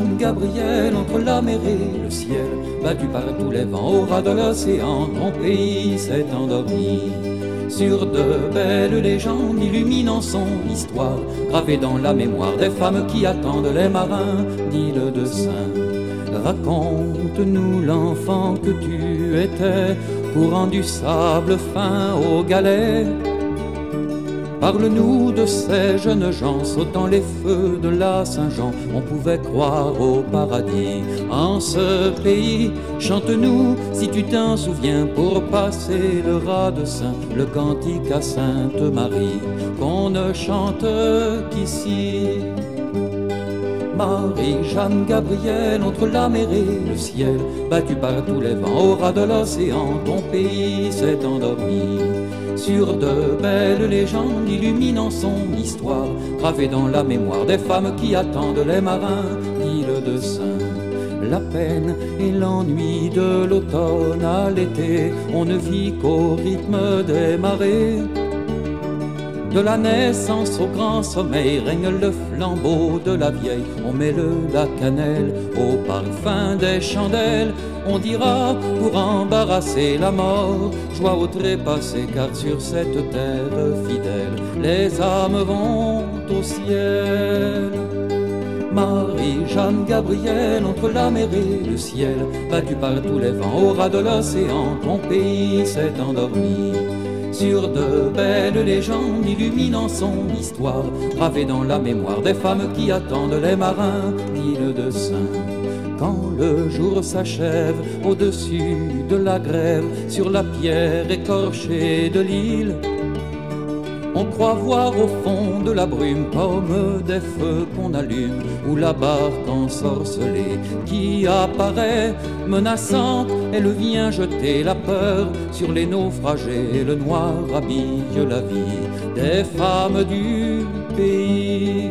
Marie-Jeanne Gabrielle, entre la mer et le ciel, battu par tous les vents au ras de l'océan, ton pays s'est endormi. Sur de belles légendes illuminant son histoire, gravées dans la mémoire des femmes qui attendent les marins d'île de Sein. Raconte-nous l'enfant que tu étais, courant du sable fin aux galets. Parle-nous de ces jeunes gens sautant les feux de la Saint-Jean. On pouvait croire au paradis en ce pays. Chante-nous, si tu t'en souviens, pour passer le raz de Sein, le cantique à Sainte Marie, qu'on ne chante qu'ici. Marie-Jeanne Gabrielle, entre la mer et le ciel, battu par tous les vents au ras de l'océan, ton pays s'est endormi. Sur de belles légendes illuminant son histoire, gravées dans la mémoire des femmes qui attendent les marins d'île de Sein. La peine et l'ennui de l'automne à l'été, on ne vit qu'au rythme des marées. De la naissance au grand sommeil règne le flambeau de la vieille. On mêle la cannelle au parfum des chandelles. On dira pour embarrasser la mort, joie au trépassé, car sur cette terre fidèle, les âmes vont au ciel. Marie-Jeanne Gabrielle, entre la mer et le ciel, battue par tous les vents au ras de l'océan, ton pays s'est endormi. Sur de belles légendes illuminant son histoire, gravées dans la mémoire des femmes qui attendent les marins d'île de Sein. Quand le jour s'achève au-dessus de la grève, sur la pierre écorchée de l'île, on croit voir au fond de la brume comme des feux qu'on allume, ou la barque ensorcelée qui apparaît menaçante. Elle vient jeter la peur sur les naufragés. Le noir habille la vie des femmes du pays.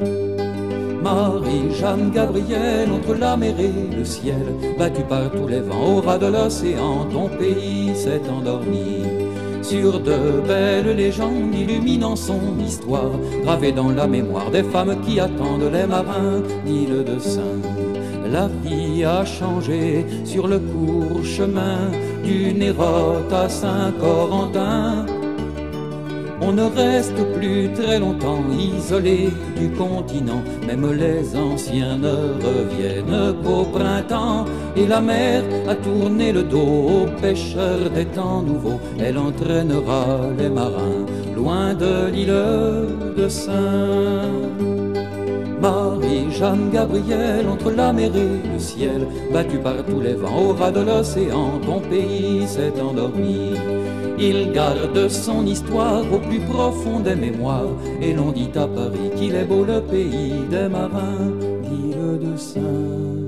Marie-Jeanne Gabrielle, entre la mer et le ciel, battue par tous les vents au ras de l'océan, ton pays s'est endormi. Sur de belles légendes illuminant son histoire, gravées dans la mémoire des femmes qui attendent les marins d'île de Sein. La vie a changé sur le court chemin du Nérote à Saint-Corentin. On ne reste plus très longtemps isolé du continent, même les anciens ne reviennent qu'au printemps. Et la mer a tourné le dos aux pêcheurs des temps nouveaux, elle entraînera les marins loin de l'île de Sein. Marie-Jeanne Gabrielle, entre la mer et le ciel, battue par tous les vents au ras de l'océan, ton pays s'est endormi. Il garde son histoire au plus profond des mémoires, et l'on dit à Paris qu'il est beau le pays des marins d'île de Sein.